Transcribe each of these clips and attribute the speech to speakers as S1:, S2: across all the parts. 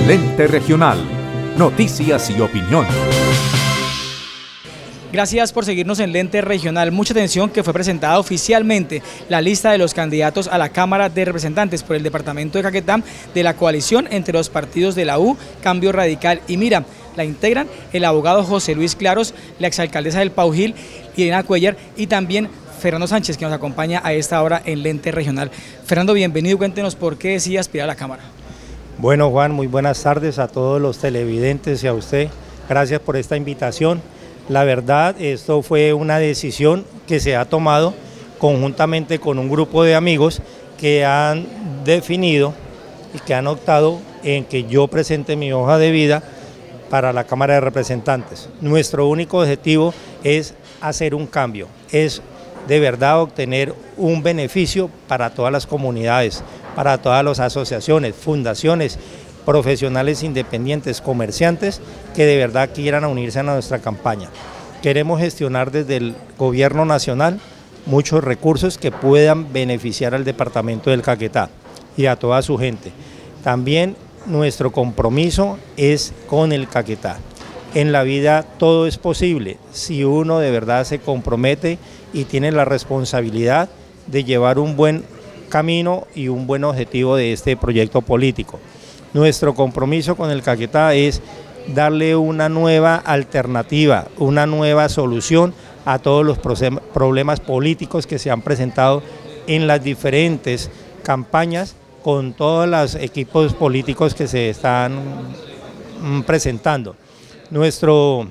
S1: Lente Regional. Noticias y opinión.
S2: Gracias por seguirnos en Lente Regional. Mucha atención que fue presentada oficialmente la lista de los candidatos a la Cámara de Representantes por el departamento de Caquetá de la coalición entre los partidos de la U, Cambio Radical y Mira. La integran el abogado José Luis Claros, la exalcaldesa del Paujil, Irena Cuellar, y también Fernando Sánchez, que nos acompaña a esta hora en Lente Regional. Fernando, bienvenido, cuéntenos por qué decide aspirar a la Cámara.
S3: Bueno, Juan, muy buenas tardes a todos los televidentes y a usted. Gracias por esta invitación. La verdad, esto fue una decisión que se ha tomado conjuntamente con un grupo de amigos que han definido y que han optado en que yo presente mi hoja de vida para la Cámara de Representantes. Nuestro único objetivo es hacer un cambio, es de verdad obtener un beneficio para todas las comunidades, para todas las asociaciones, fundaciones, profesionales independientes, comerciantes que de verdad quieran unirse a nuestra campaña. Queremos gestionar desde el gobierno nacional muchos recursos que puedan beneficiar al departamento del Caquetá y a toda su gente. También nuestro compromiso es con el Caquetá. En la vida todo es posible si uno de verdad se compromete y tiene la responsabilidad de llevar un buen camino y un buen objetivo de este proyecto político. Nuestro compromiso con el Caquetá es darle una nueva alternativa, una nueva solución a todos los problemas políticos que se han presentado en las diferentes campañas con todos los equipos políticos que se están presentando. Nuestro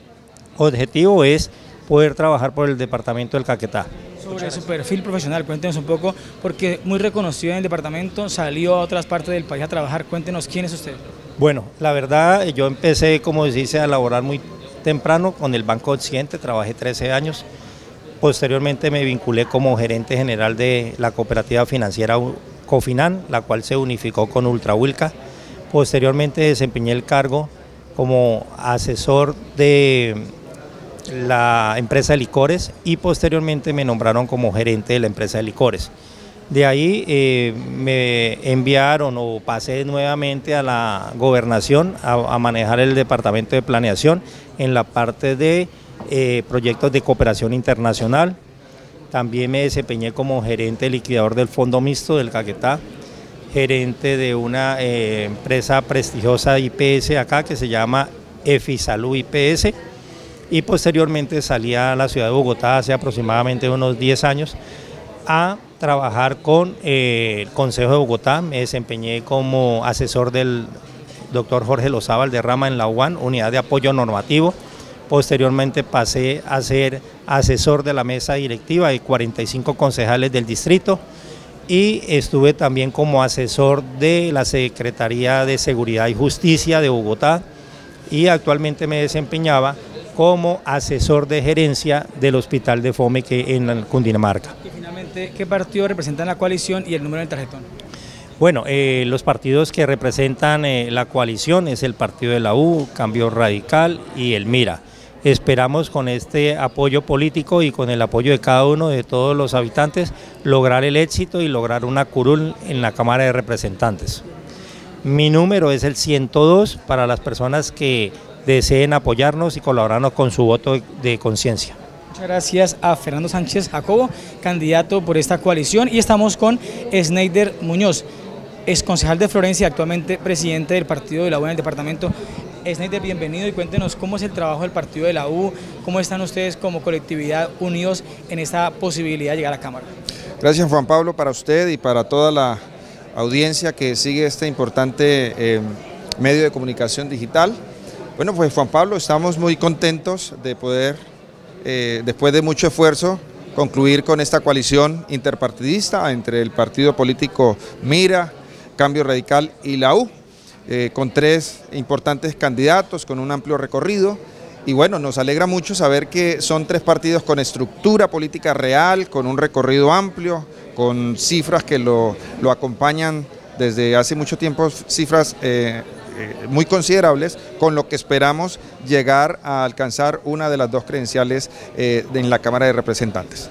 S3: objetivo es poder trabajar por el departamento del Caquetá.
S2: Sobre su perfil profesional, cuéntenos un poco, porque muy reconocido en el departamento, salió a otras partes del país a trabajar. Cuéntenos quién es usted.
S3: Bueno, la verdad, yo empecé, como se dice, a laborar muy temprano con el Banco Occidente, trabajé 13 años. Posteriormente me vinculé como gerente general de la cooperativa financiera Cofinan, la cual se unificó con Ultrahuilca. Posteriormente desempeñé el cargo como asesor de la empresa de licores y posteriormente me nombraron como gerente de la empresa de licores. De ahí me enviaron o pasé nuevamente a la gobernación a manejar el departamento de planeación en la parte de proyectos de cooperación internacional. También me desempeñé como gerente liquidador del Fondo Mixto del Caquetá, gerente de una empresa prestigiosa IPS acá que se llama Efisalud IPS, y posteriormente salí a la ciudad de Bogotá hace aproximadamente unos 10 años a trabajar con el Consejo de Bogotá. Me desempeñé como asesor del doctor Jorge Lozábal de Rama en la UAN, Unidad de Apoyo Normativo. Posteriormente pasé a ser asesor de la mesa directiva de 45 concejales del distrito y estuve también como asesor de la Secretaría de Seguridad y Justicia de Bogotá y actualmente me desempeñaba como asesor de gerencia del Hospital de Fomeque en Cundinamarca.
S2: Y finalmente, ¿qué partido representan la coalición y el número del tarjetón?
S3: Bueno, los partidos que representan la coalición es el partido de la U, Cambio Radical y el Mira. Esperamos con este apoyo político y con el apoyo de cada uno de todos los habitantes lograr el éxito y lograr una curul en la Cámara de Representantes. Mi número es el 102 para las personas que deseen apoyarnos y colaborarnos con su voto de conciencia.
S2: Muchas gracias a Fernando Sánchez Jacobo, candidato por esta coalición, y estamos con Sneider Muñoz, ex concejal de Florencia, actualmente presidente del partido de la U en el departamento. Sneider, bienvenido y cuéntenos cómo es el trabajo del partido de la U, cómo están ustedes como colectividad unidos en esta posibilidad de llegar a la Cámara.
S4: Gracias, Juan Pablo, para usted y para toda la audiencia que sigue este importante medio de comunicación digital. Bueno, pues Juan Pablo, estamos muy contentos de poder, después de mucho esfuerzo, concluir con esta coalición interpartidista entre el partido político Mira, Cambio Radical y la U, con 3 importantes candidatos, con un amplio recorrido. Y bueno, nos alegra mucho saber que son 3 partidos con estructura política real, con un recorrido amplio, con cifras que lo acompañan desde hace mucho tiempo, cifras muy considerables, con lo que esperamos llegar a alcanzar una de las 2 credenciales en la Cámara de Representantes.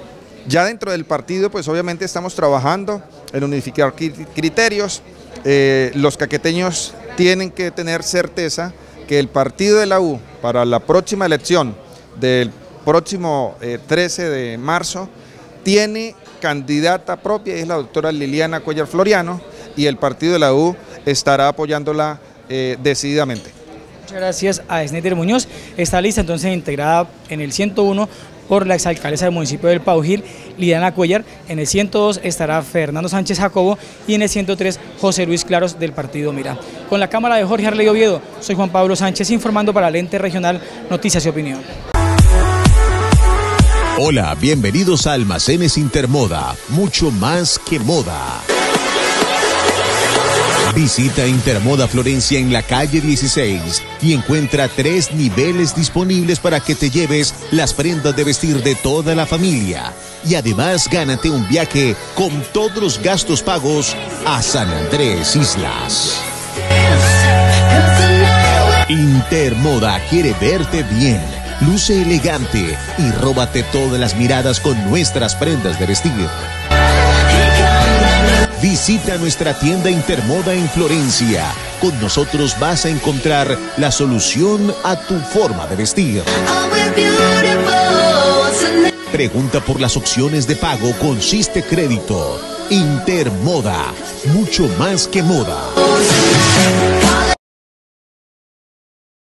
S4: Ya dentro del partido, pues obviamente estamos trabajando en unificar criterios. Los caqueteños tienen que tener certeza que el partido de la U para la próxima elección del próximo 13 de marzo tiene candidata propia, y es la doctora Liliana Cuellar Floriano, y el partido de la U estará apoyándola decididamente.
S2: Muchas gracias a Esnéter Muñoz. Esta lista entonces integrada en el 101 por la exalcaldesa del municipio del Paujil, Liliana Cuellar. En el 102 estará Fernando Sánchez Jacobo y en el 103 José Luis Claros del partido Mira. Con la cámara de Jorge Arley Oviedo, soy Juan Pablo Sánchez informando para el ente regional Noticias y Opinión.
S5: Hola, bienvenidos a Almacenes Intermoda, mucho más que moda. Visita Intermoda Florencia en la calle 16 y encuentra 3 niveles disponibles para que te lleves las prendas de vestir de toda la familia. Y además gánate un viaje con todos los gastos pagos a San Andrés Islas. Intermoda quiere verte bien, luce elegante y róbate todas las miradas con nuestras prendas de vestir. Visita nuestra tienda Intermoda en Florencia. Con nosotros vas a encontrar la solución a tu forma de vestir. Pregunta por las opciones de pago con Siste Crédito. Intermoda, mucho más que moda.